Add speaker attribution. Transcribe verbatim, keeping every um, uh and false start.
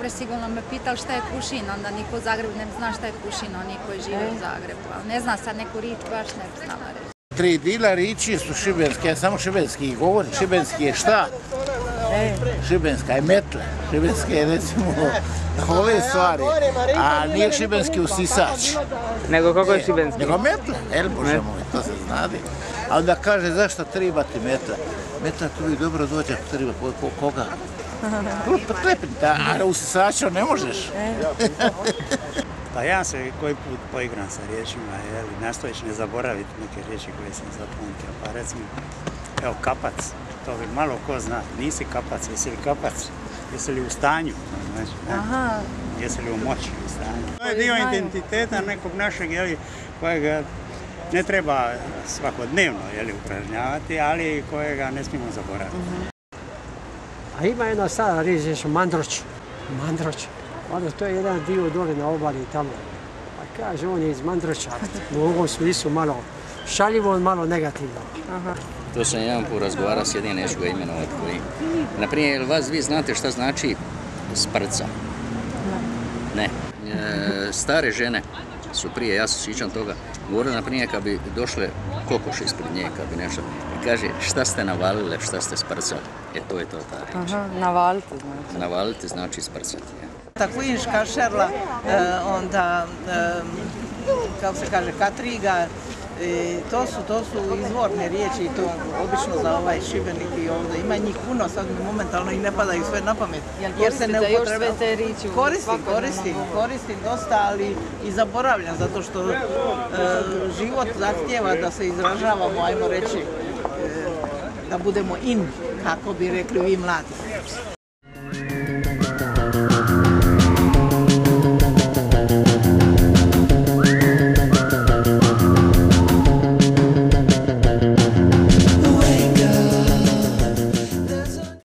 Speaker 1: Zagreb sigurno me pitali šta je Kušin, onda niko u Zagrebu ne zna šta je Kušin, oni koji žive u Zagrebu. Ne zna sad neku rič, baš ne bi znala reći.
Speaker 2: Tri dila riči su šibenske, ja samo šibenski govorim. Šibenski je šta? Šibenska je metla. Šibenski je recimo ove stvari. A nije šibenski usisač.
Speaker 3: Nego kako je šibenski?
Speaker 2: Nego metla. El, bože moj, to se znade. A onda kaže zašto treba ti metla? Metla tu i dobro dođe ako treba koga. Klepiti, a usisača ne možeš.
Speaker 4: Pa ja se koji put poigram sa riječima, nastojeći ne zaboraviti neke riječi koje sam zapamtio. Pa recimo, evo kapac, to bi malo ko zna, nisi kapac, jesi li kapac, jesi li u stanju, znači, ne? Jesi li u moći u stanju. To je dio identiteta nekog našeg, jeli, kojega ne treba svakodnevno, jeli, upražnjavati, ali kojega ne smijemo zaboraviti.
Speaker 5: A ima jedna stara riječ, mandroć, mandroć. Onda to je jedan dio dole na obali tamo. Pa kaže, on je iz Mandroća. U ovom smislu malo šaljivo, malo negativno.
Speaker 6: To sam jedan put razgovarao s jednim, neću ga imenovati koji. Naprimjer, vas vi znate šta znači sprca? Ne. Stare žene su prije, ja se sjećam toga, govorile, naprimjer, kad bi došle kokoš ispred nje, kad bi nešto, i kaže, šta ste navalile, šta ste sprcali? E, to je to ta riječ.
Speaker 3: Navaliti znači.
Speaker 6: Navaliti znači sprcati, ja.
Speaker 7: Ta klinška šerla, onda, kako se kaže, katriga, to su, to su izvorne riječi i to obično za ovaj Šibenik i ovdje. Ima njih puno, sad mi momentalno i ne padaju sve na pamet.
Speaker 3: Jer se ne upotrebljava.
Speaker 7: Koristim, koristim, koristim dosta, ali i zaboravljam, zato što e, život zahtijeva da se izražavamo, ajmo reći, e, da budemo in, kako bi rekli vi mladi.